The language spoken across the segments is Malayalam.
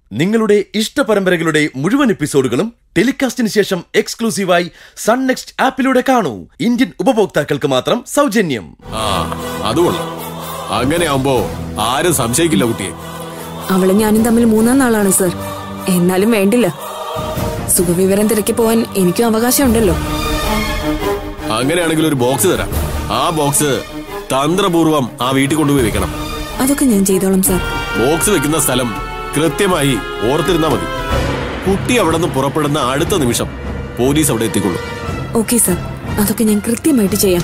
നിങ്ങളുടെ ഇഷ്ട പരമ്പരകളുടെ മുഴുവൻ എപ്പിസോഡുകളും ടെലികാസ്റ്റിന് ശേഷം എക്സ്ക്ലൂസീവായി സൺ നെക്സ്റ്റ് ആപ്പിലൂടെ കാണൂ. ഇന്ത്യൻ ഉപഭോക്താക്കൾക്ക് മാത്രം സൗജന്യം. അങ്ങനെയാവുമ്പോ ആരും സംശയിക്കില്ല കുട്ടിയെ. അവള് ഞാനും തമ്മിൽ 3-ാം നാളാണ് സർ. എന്നാലും വേണ്ടില്ല, സുഖവിവരം തിരക്കി പോവാൻ എനിക്കും അവകാശമുണ്ടല്ലോ. അങ്ങനെയാണെങ്കിൽ ഒരു ബോക്സ് തരാം. ആ ബോക്സ് തന്ത്രപൂർവം ആ വീട്ടിൽ കൊണ്ടുപോയി വെക്കണം. അതൊക്കെ ഞാൻ ചെയ്തോളാം സർ. ബോക്സ് വെക്കുന്ന സ്ഥലം കൃത്യമായി ഓർത്തിരുന്നാ മതി. കുട്ടി അവിടെ നിന്ന് പുറപ്പെടുന്ന അടുത്ത നിമിഷം പോലീസ് അവിടെ എത്തിക്കൊള്ളും. ഓക്കെ സർ, അതൊക്കെ ഞാൻ കൃത്യമായിട്ട് ചെയ്യാം.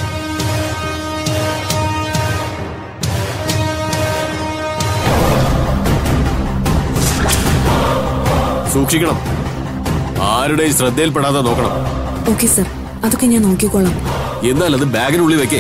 സൂക്ഷിക്കണം, ആരുടെയും ശ്രദ്ധയിൽപ്പെടാതെ നോക്കണം. ഓക്കെ സർ, അതൊക്കെ ഞാൻ നോക്കിക്കോളാം. എന്നാൽ അത് ബാഗിനുള്ളിൽ വെക്കേ.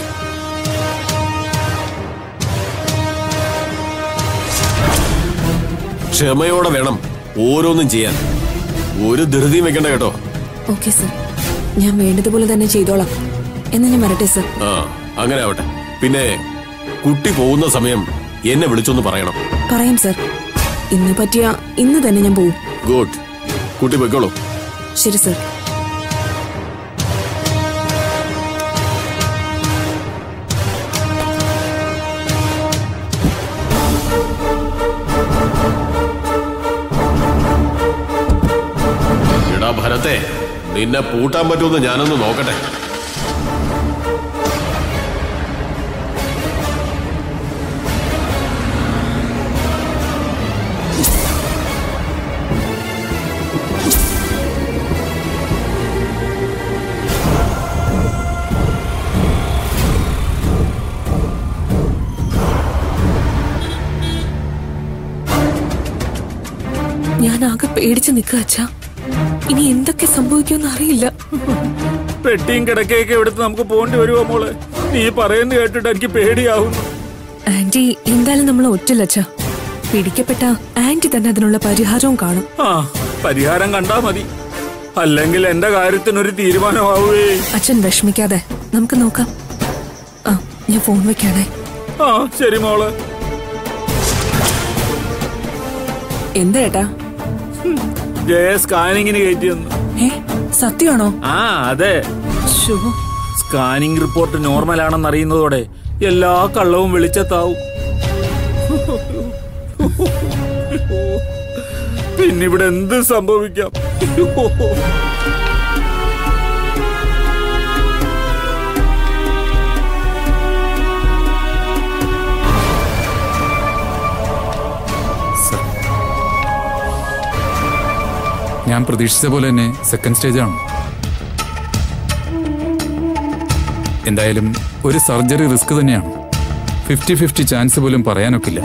ക്ഷമയോടെ വേണം ഓരോന്നും ചെയ്യാൻ. ഒരു ധൃതിയും വെക്കണ്ട കേട്ടോ. ഓക്കെ സർ, ഞാൻ വേണ്ടതുപോലെ തന്നെ ചെയ്തോളാം. എന്നാ ഞാൻ വരട്ടെ സർ. അങ്ങനെ ആവട്ടെ. പിന്നെ കുട്ടി പോകുന്ന സമയം എന്നെ വിളിച്ചൊന്ന് പറയണം. പറയാം സർ. ഇന്ന് പറ്റിയ ഇന്ന് തന്നെ ഞാൻ പോകും. ഗുഡ്. കുട്ടി പോയിക്കോളൂ. ശരി സർ. ഭരത്തെ, നിന്നെ പൂട്ടാൻ പറ്റുമെന്ന് ഞാനൊന്ന് നോക്കട്ടെ. ഞാൻ ആകെ പേടിച്ച് നിൽക്കുക അച്ഛാ. ഇനി എന്തൊക്കെ സംഭവിക്കുമെന്ന് അറിയില്ല. പെട്ടിയും കിടക്കയൊക്കെ എടുത്ത് നമുക്ക് പോണ്ടി വരുമോ മോളെ? നീ പറയുന്നത് കേട്ടിട്ട് എനിക്ക് പേടിയാവുന്നു. ആന്റി എന്തായാലും നമ്മൾ ഒറ്റല്ല അച്ഛാ. പിടിക്കപ്പെട്ട ആന്റി തന്നെ അതിനുള്ള പരിഹാരവും കാണും. പരിഹാരം കണ്ടാ മതി, അല്ലെങ്കിൽ എന്റെ കാര്യത്തിനൊരു തീരുമാനമാവേ. അച്ഛൻ വിഷമിക്കാതെ നമുക്ക് നോക്കാം. ഞാൻ ഫോൺ വെക്കാണേ. ശരി മോളെ. എന്താ ഏട്ടാ? ജയ സ്കാനിങ്ങിന് കയറ്റിയെന്ന്. സത്യമാണോ? അതെ. സ്കാനിങ് റിപ്പോർട്ട് നോർമൽ ആണെന്ന് അറിയുന്നതോടെ എല്ലാ കള്ളവും വെളിച്ചത്താവും. പിന്നിവിടെ എന്ത് സംഭവിക്കാം? ഞാൻ പ്രതീക്ഷിച്ച പോലെ തന്നെ സെക്കൻഡ് സ്റ്റേജാണ്. എന്തായാലും ഒരു സർജറി റിസ്ക് തന്നെയാണ്. 50-50 ചാൻസ് പോലും പറയാനൊക്കില്ല.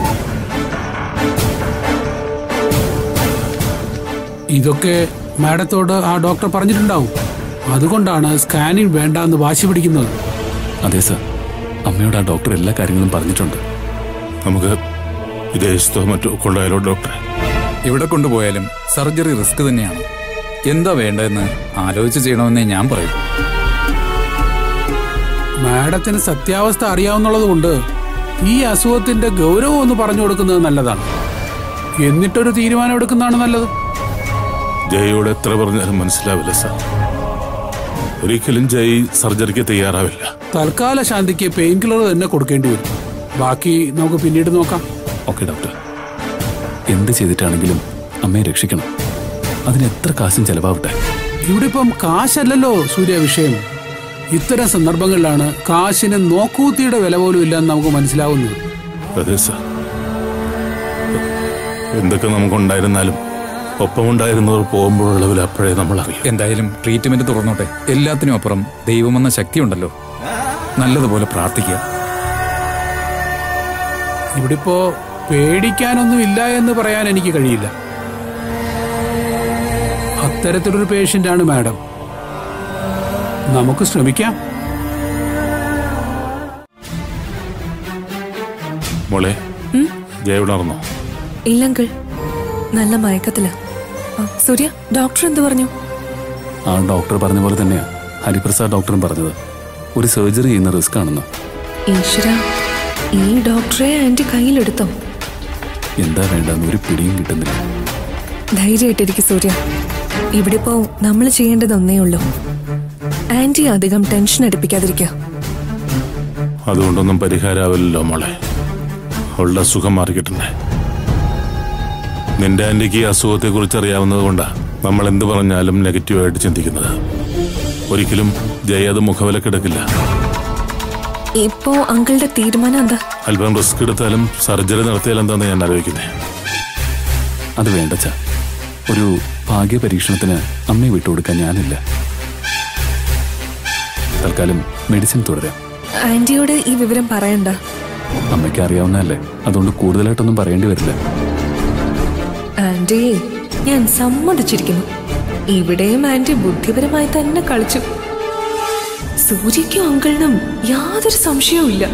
ഇതൊക്കെ മാഡത്തോട് ആ ഡോക്ടർ പറഞ്ഞിട്ടുണ്ടാവും. അതുകൊണ്ടാണ് സ്കാനിങ് വേണ്ട എന്ന് വാശി പിടിക്കുന്നത്. അതെ സർ, അമ്മയോട് ആ ഡോക്ടർ എല്ലാ കാര്യങ്ങളും പറഞ്ഞിട്ടുണ്ട്. നമുക്ക് വിദേശത്തോ മറ്റോ കൊണ്ടുപോയാലോ ഡോക്ടറെ? ഇവിടെ കൊണ്ടുപോയാലും സർജറി റിസ്ക് തന്നെയാണ്. എന്താ വേണ്ടതെന്ന് ആലോചിച്ച് ചെയ്യണമെന്നേ ഞാൻ പറയും. മാഡത്തിന് സത്യാവസ്ഥ അറിയാവുന്നുള്ളത് കൊണ്ട് ഈ അസുഖത്തിന്റെ ഗൗരവം ഒന്ന് പറഞ്ഞു കൊടുക്കുന്നത് നല്ലതാണ്. എന്നിട്ടൊരു തീരുമാനം എടുക്കുന്നതാണ് നല്ലത്. ജയോട് എത്ര പറഞ്ഞാലും മനസ്സിലാവില്ല സാർ. ഒരിക്കലും ജയ് സർജറിക്ക് തയ്യാറാവില്ല. തൽക്കാല ശാന്തിക്ക് പെയിൻ കില്ലർ തന്നെ കൊടുക്കേണ്ടി വരും. ബാക്കി നമുക്ക് പിന്നീട് നോക്കാം. ഓക്കെ ഡോക്ടർ, എന്ത് ചെയ്തിട്ടാണെങ്കിലും അമ്മയെ രക്ഷിക്കണം. അതിന് എത്ര കാശും ചെലവാവട്ടെ. ഇവിടെ ഇപ്പം കാശല്ലല്ലോ സൂര്യ വിഷയം. ഇത്തരം സന്ദർഭങ്ങളിലാണ് കാശിന് നോക്കൂത്തിയുടെ വില പോലും ഇല്ലെന്ന് നമുക്ക് മനസ്സിലാവുന്നത്. അതെ സാർ, എന്തൊക്കെ നമുക്കുണ്ടായിരുന്നാലും ഒപ്പമുണ്ടായിരുന്നവർ പോകുമ്പോഴുള്ള വില അപ്പോഴേ നമ്മൾ അറിയാം. എന്തായാലും ട്രീറ്റ്മെന്റ് തുറന്നോട്ടെ. എല്ലാത്തിനും അപ്പുറം ദൈവമെന്ന ശക്തിയുണ്ടല്ലോ. നല്ലതുപോലെ പ്രാർത്ഥിക്കുക. ഇവിടെ ഇപ്പോ പേടിക്കാനൊന്നും ഇല്ല എന്ന് പറയാൻ എനിക്ക് കഴിയില്ല. അത്തരത്തിലൊരു പേഷ്യന്റാണ് മാഡം. നമുക്ക് ശ്രമിക്കാം. മോളെ, ജയ ഉണർന്നോ? ഇല്ലങ്കിൾ, നല്ല മയക്കത്തില. സൂര്യ, ഡോക്ടർ എന്ത് പറഞ്ഞു? ആ ഡോക്ടർ പറഞ്ഞ പോലെ തന്നെയാ ഹരിപ്രസാദ് ഡോക്ടറും പറഞ്ഞത്. ഒരു സർജറി ചെയ്യുന്ന റിസ്ക് ആണെന്ന്. ഈശ്വര, ഈ ഡോക്ടറെ ആന്റി കയ്യിലെടുത്തോ? എന്താ വേണ്ടെന്ന് ഒരു പിടിയും കിട്ടുന്നില്ല. ധൈര്യമായിട്ടിരിക്കും സൂര്യ. ഇവിടെ ഇപ്പോ നമ്മൾ ചെയ്യേണ്ടത് ഒന്നേ ഉള്ളൂ. ആന്റി അധികം ടെൻഷൻ എടുപ്പിക്കാതിരിക്കുക. അതുകൊണ്ടൊന്നും പരിഹാരമാവില്ലല്ലോ മോളെ. അവളുടെ അസുഖം മാറിക്കിട്ടണ്ടേ. നിന്റെ ആന്റിക്ക് അസുഖത്തെ കുറിച്ച് അറിയാവുന്നത് കൊണ്ടാ നമ്മൾ എന്ത് പറഞ്ഞാലും നെഗറ്റീവായിട്ട് ചിന്തിക്കുന്നത്. ഒരിക്കലും ജയ അത് മുഖവിലക്കെടുക്കില്ല. ഇപ്പോ അങ്കിളുടെ തീരുമാനം എന്താ? അല്പം റിസ്ക് എടുത്താലും സർജറി നടത്തിയാലും എന്താന്ന് ഞാൻ ആലോചിക്കുന്നേ. അത് വേണ്ടച്ച. ഒരു ഭാഗ്യ പരീക്ഷണത്തിന് അമ്മയെ വിട്ടുകൊടുക്കാൻ ഞാനില്ല. തൽക്കാലം മെഡിസിൻ തുടരാം. ആന്റിയോട് ഈ വിവരം പറയണ്ട. അമ്മയ്ക്ക് അറിയാവുന്നതല്ലേ, അതുകൊണ്ട് കൂടുതലായിട്ടൊന്നും പറയേണ്ടി വരില്ല. ആന്റി, ഞാൻ സമ്മതിച്ചിരിക്കുന്നു. ഇവിടെയും ആന്റി ബുദ്ധിപരമായി തന്നെ കളിച്ചു. സൂര്യയ്ക്കും അങ്കിളിനും യാതൊരു സംശയവും ഇല്ല.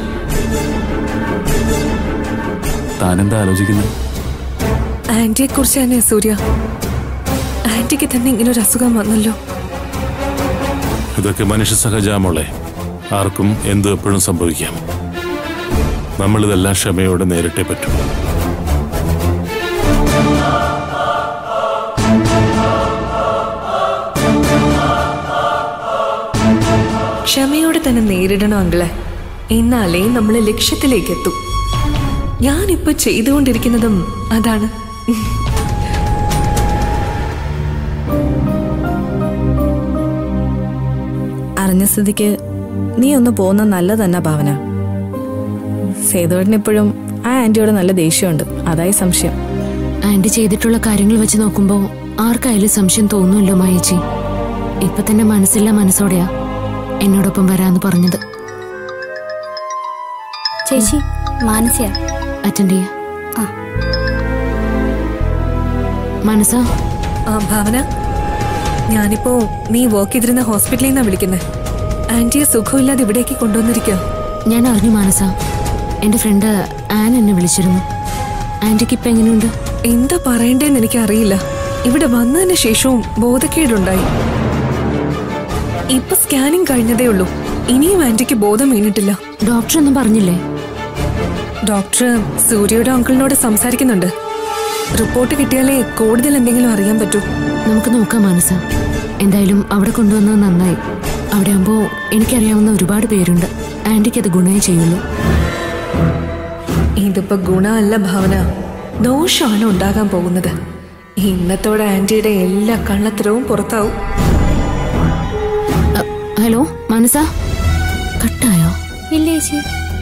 താനെന്താ ആലോചിക്കുന്നത്? ആന്റിയെ കുറിച്ച് തന്നെ സൂര്യ. ആന്റിക്ക് തന്നെ ഇങ്ങനൊരു അസുഖം വന്നല്ലോ. ഇതൊക്കെ മനുഷ്യ സഹജാമോളെ. ആർക്കും എന്ത് എപ്പോഴും സംഭവിക്കാം. നമ്മളിതെല്ലാം ക്ഷമയോടെ നേരിട്ടേ പറ്റൂ. ക്ഷമയോടെ തന്നെ നേരിടണം അങ്കിളെ. എന്നാലേ നമ്മൾ ലക്ഷ്യത്തിലേക്ക് എത്തും. ഞാനിപ്പോ ചെയ്തുകൊണ്ടിരിക്കുന്നതും അതാണ്. അറിഞ്ഞ സ്ഥിതിക്ക് നീ ഒന്ന് പോകുന്ന നല്ലതന്നെ ഭാവന. സേതുവേട്ടനിപ്പോഴും ആ ആന്റിയോട് നല്ല ദേഷ്യമുണ്ട്. അതായി സംശയം. ആന്റി ചെയ്തിട്ടുള്ള കാര്യങ്ങൾ വെച്ച് നോക്കുമ്പോ ആർക്കായാലും സംശയം തോന്നുമല്ലോ മായേച്ചി. ഇപ്പൊ തന്നെ മനസ്സില്ല മനസ്സോടെയാ എന്നോടൊപ്പം വരാന്ന് പറഞ്ഞത്. ചേച്ചി, മാനസിക അറ്റൻഡ് ചെയ്യാ. മനസ്സാ? ഭാവന, ഞാനിപ്പോ നീ വർക്ക് ചെയ്തിരുന്ന ഹോസ്പിറ്റലിൽ നിന്നാ വിളിക്കുന്നത്. ആന്റിയെ സുഖമില്ലാതെ ഇവിടേക്ക് കൊണ്ടുവന്നിരിക്കോ? ഞാൻ അറിഞ്ഞു മാനസ. എന്റെ ഫ്രണ്ട് ആൻ എന്നെ വിളിച്ചിരുന്നു. ആന്റിക്ക് ഇപ്പൊ എങ്ങനെയുണ്ട്? എന്താ പറയണ്ടേന്ന് എനിക്ക് അറിയില്ല. ഇവിടെ വന്നതിന് ശേഷവും ബോധക്കേടുണ്ടായി. ഇപ്പൊ സ്കാനിങ് കഴിഞ്ഞതേ ഉള്ളൂ. ഇനിയും ആന്റിക്ക് ബോധം വീണിട്ടില്ല. ഡോക്ടർ ഒന്നും പറഞ്ഞില്ലേ? ഡോക്ടർ സൂര്യയുടെ അങ്കിളിനോട് സംസാരിക്കുന്നുണ്ട്. റിപ്പോർട്ട് കിട്ടിയാലേ കൂടുതൽ എന്തെങ്കിലും അറിയാൻ പറ്റൂ. നമുക്ക് നോക്കാം മാനസ. എന്തായാലും അവിടെ കൊണ്ടുവന്നത് നന്നായി. അവിടെ ആകുമ്പോ എനിക്കറിയാവുന്ന ഒരുപാട് പേരുണ്ട്. ആന്റിക്ക് അത് ഗുണമേ ചെയ്യുള്ളൂ. ഇതിപ്പോ ഗുണമല്ല ഭാവന, ദോഷമാണ് ഉണ്ടാകാൻ പോകുന്നത്. ഇന്നത്തോടെ ആന്റിയുടെ എല്ലാ കള്ളത്തരവും പുറത്താവും. ഹലോ മനസ, കട്ടായോ? ഇല്ല ചേച്ചി.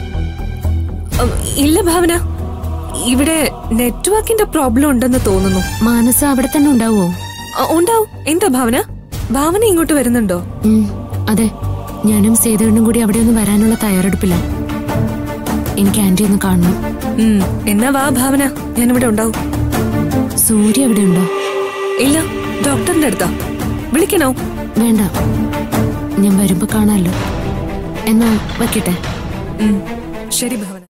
ഇല്ല ഭാവന, ഇവിടെ നെറ്റ്വർക്കിന്റെ പ്രോബ്ലം ഉണ്ടെന്ന് തോന്നുന്നു. മാനസ അവിടെ തന്നെ ഉണ്ടാവോ? ഉണ്ടാവും. എന്താ ഭാവന? ഭാവന ഇങ്ങോട്ട് വരുന്നുണ്ടോ? അതെ, ഞാനും സേതുവിനും കൂടി അവിടെ ഒന്ന് വരാനുള്ള തയ്യാറെടുപ്പില്ല. എനിക്ക് ആന്റി ഒന്ന് കാണണം. എന്നാ വാ ഭാവന, ഞാനിവിടെ ഉണ്ടാവും. സൂര്യ എവിടെ ഉണ്ടോ? ഇല്ല, ഡോക്ടറിന്റെ അടുത്താ. വിളിക്കണോ? വേണ്ട, ഞാൻ വരുമ്പോ കാണാമല്ലോ. എന്നാ വയ്ക്കട്ടെ. ശരി ഭാവന.